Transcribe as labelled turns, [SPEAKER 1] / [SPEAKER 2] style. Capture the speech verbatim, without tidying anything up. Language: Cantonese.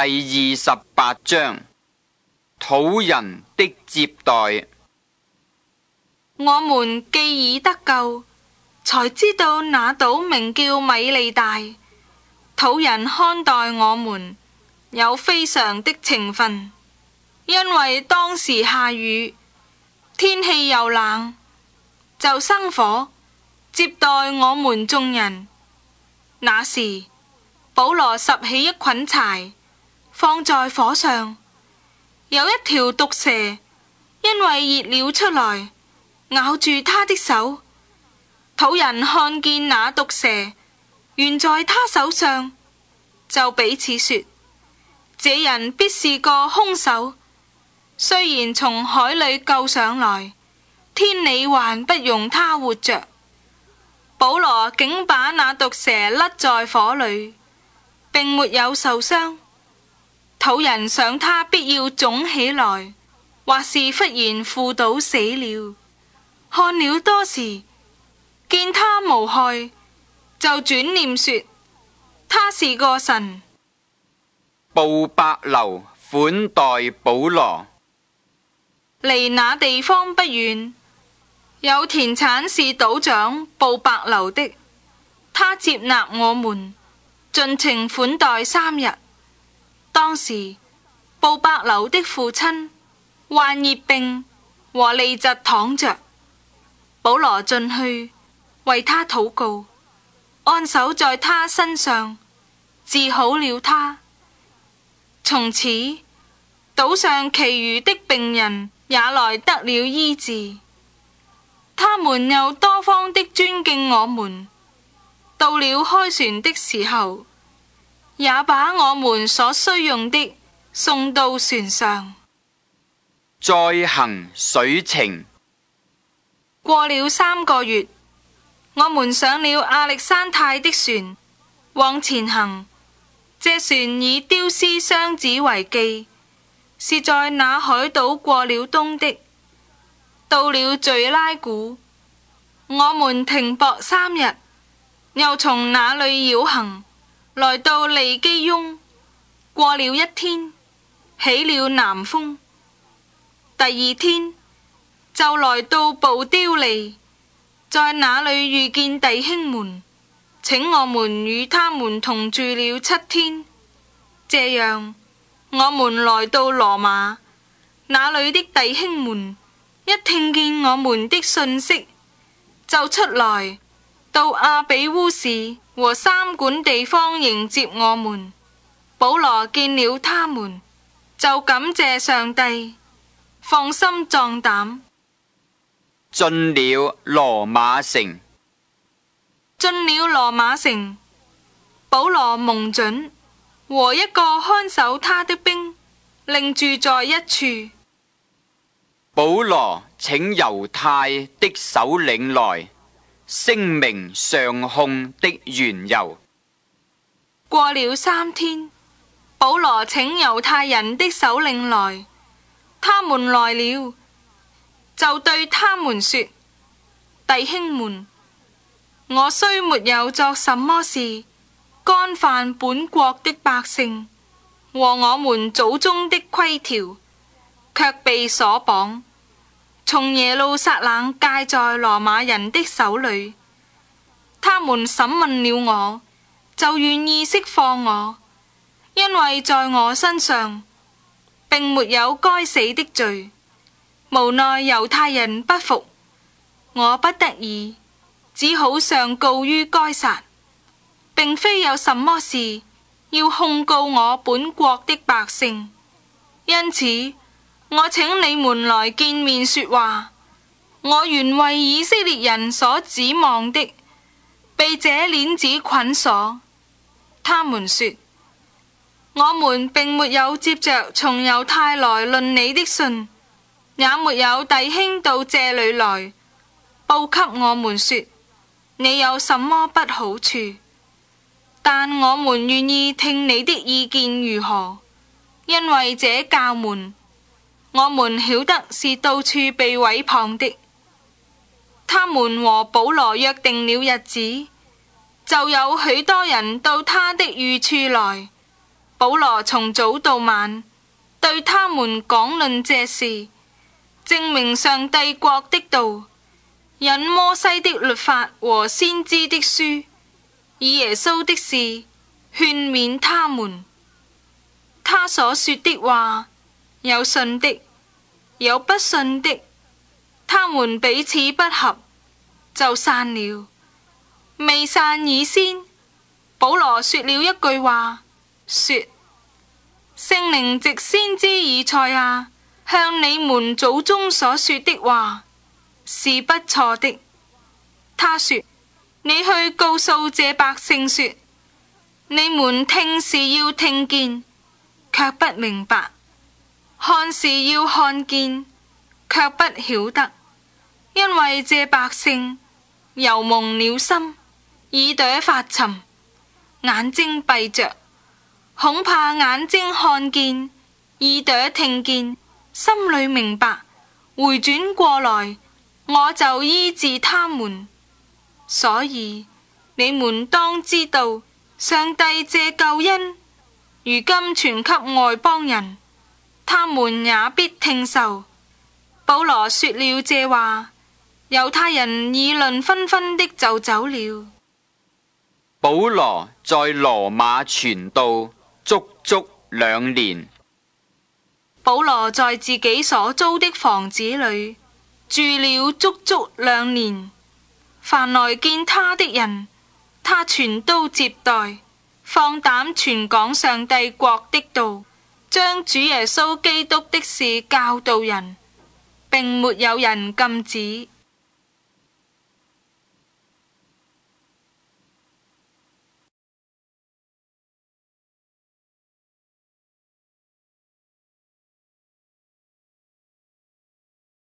[SPEAKER 1] 第二十八章，土人的接待。
[SPEAKER 2] 我們既已得救，才知道那島名叫米利大。土人看待我們有非常的情分，因為當時下雨，天氣又冷，就生火接待我們眾人。那時保羅拾起一捆柴，放在火上，有一條毒蛇因為熱了出來，咬住他的手。土人看見那毒蛇懸在他手上，就彼此說：這人必是個兇手。雖然從海裏救上來，天理還不容他活着。保羅竟把那毒蛇甩在火裏，並沒有受傷。土人想他必要腫起來，或是忽然腐倒死了。看了多時，見他無害，就轉念說他是個神。
[SPEAKER 1] 布百流款待保羅。
[SPEAKER 2] 離那地方不遠，有田產是島長布百流的，他接納我們，盡情款待三日。當時布百流的父親患熱病和痢疾躺着，保羅進去為他禱告，按手在他身上，治好了他。從此島上其餘的病人也來得了醫治，他們又多方的尊敬我們。到了開船的時候，也把我們所需用的送到船上。
[SPEAKER 1] 再行水程。
[SPEAKER 2] 過了三個月，我們上了亞歷山太的船，往前行。這船以丟斯雙子為記，是在那海島過了冬的。到了敘拉古，我們停泊三日，又從那裏繞行，來到利基翁，過了一天，起了南風。第二天就來到部丟利，在那裏遇見弟兄們，請我們與他們同住了七天。這樣我們來到羅馬，那裏的弟兄們一聽見我們的信息，就出來到阿比烏市和三館地方迎接我們。保羅見了他們，就感謝上帝，放心壯膽，
[SPEAKER 1] 進了羅馬城。
[SPEAKER 2] 進了羅馬城，保羅蒙准和一個看守他的兵另住在一處。
[SPEAKER 1] 保羅請猶太的首領來，聲明上控的緣由。
[SPEAKER 2] 過了三天，保羅請猶太人的首領來，他們來了，就對他們說：弟兄們，我雖沒有作什麼事干犯本國的百姓和我們祖宗的規條，卻被鎖綁，從耶路撒冷介在羅馬人的手裏。他們審問了我，就願意釋放我，因為在我身上並沒有該死的罪。無奈猶太人不服，我不得已只好上告於該撒，並非有什麼事要控告我本國的百姓。因此我請你們來見面說話。我原為以色列人所指望的，被這鏈子捆鎖。他們說，我們並沒有接着從猶太來論你的信，也沒有弟兄到這裏來報給我們說你有什麼不好處。但我們願意聽你的意見如何，因為這教門我們曉得是到處被毀謗的。他們和保羅約定了日子，就有許多人到他的寓處來， 保羅從早到晚對他們講論這事，證明上帝國的道，引摩西的律法和先知的書，以耶穌的事勸勉他們。他所說的話，有信的，有不信的，他們彼此不合，就散了。未散以先，保羅說了一句話，說：聖靈藉先知以賽亞向你們祖宗所說的話是不錯的。他說：你去告訴這百姓說，你們聽是要聽見，卻不明白；看是要看見，卻不曉得。因為這百姓油蒙了心，耳朵發沉，眼睛閉着，恐怕眼睛看見，耳朵聽見，心裏明白，回轉過來，我就醫治他們。所以你們當知道，上帝借救恩如今傳給外邦人，他們也必聽受。保羅說了這話，猶太人議論紛紛的就走了。
[SPEAKER 1] 保羅在羅馬傳道足足兩年。
[SPEAKER 2] 保羅在自己所租的房子裏住了足足兩年，凡來見他的人，他全都接待，放膽傳講上帝國的道，將主耶穌基督的事教導人，並沒有人禁止。